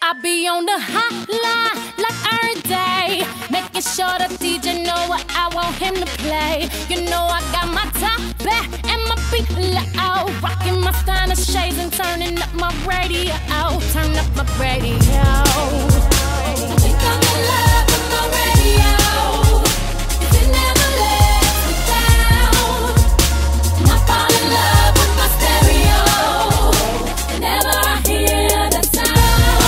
I be on the hotline like every day, making sure the DJ know what I want him to play. You know I got my top back and my feet loud, rocking my Steiner shades and turning up my radio. Turn up my radio. I think I'm in love with my radio. It never lets me down. And I fall in love with my stereo whenever I hear that sound.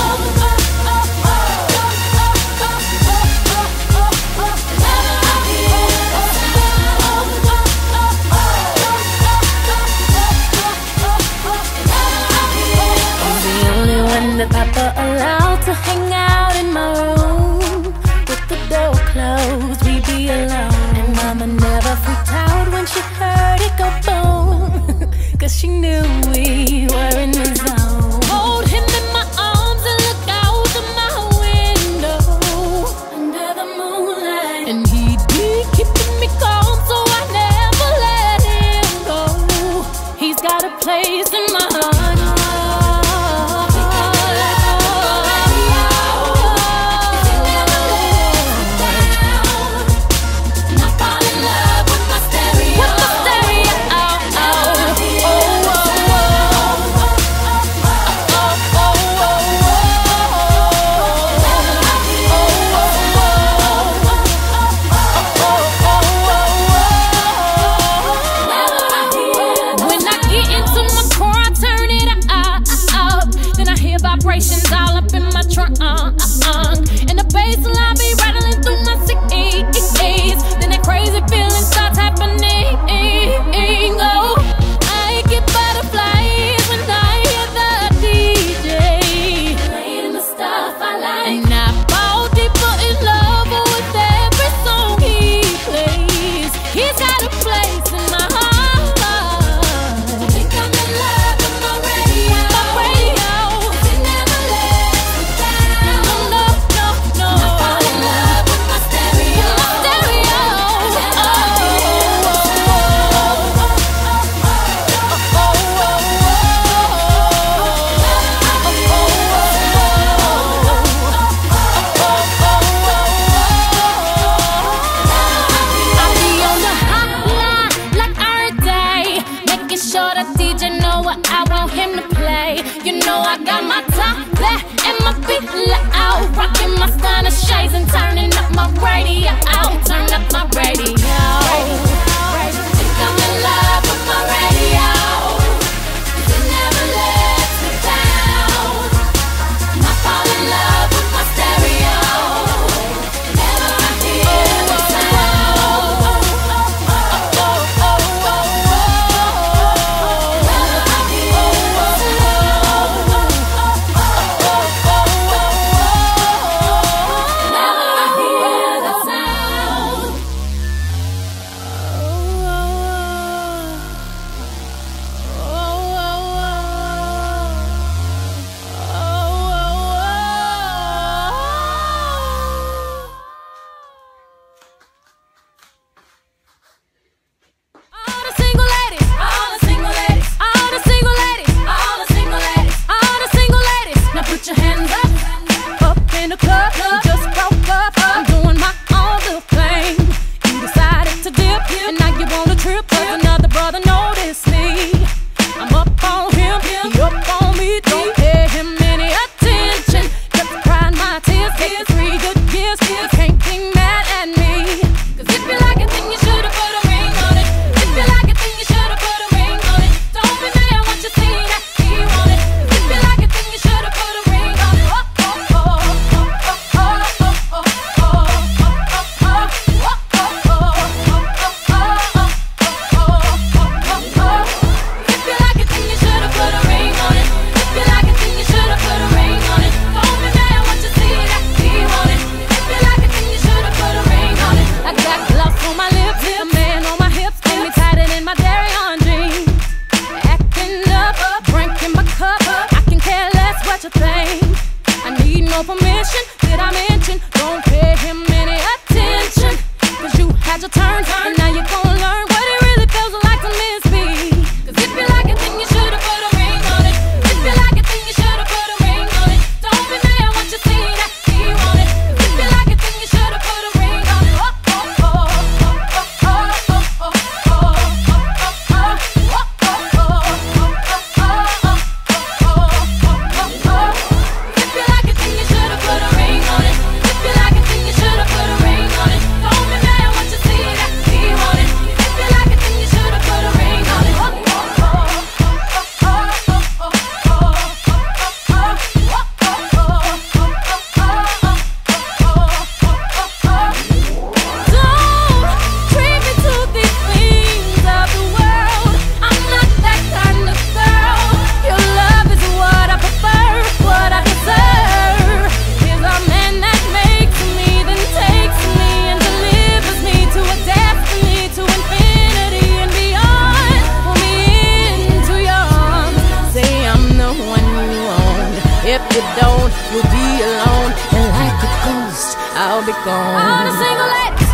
That Papa allowed to hang out in my room with the door closed, we be alone. And Mama never freaked out when she heard it go boom, cause she knew we were in the zone. Hold him in my arms and look out of my window under the moonlight, and he'd be keeping me calm, so I never let him go. He's got a place in my heart. Vibrations all up in my trunk, and the bass line be rattling through my CDs. Then that crazy feeling starts happening. Oh, I get butterflies when I hear the DJ playing the stuff I like, and I fall deeper in love with every song he plays. He's got a place in my heart. I think I'm in love with my radio. You know I got my top back and my feet loud, rocking my Steiner shades and turning up my radio. Turn up my radio. Think I'm in love with my radio. It never lets me down. And I fall in love with my stereo whenever I hear the sound. Permission, did I mention? Don't pay him any attention, cause you had your turn, and now you're gonna learn what it really feels like to miss me. Cause if you like it, then you should've put a ring on it. If you like it, then you should've put a ring on it. Don't be mad if you don't, you'll be alone. And like a ghost, I'll be gone. On a single light.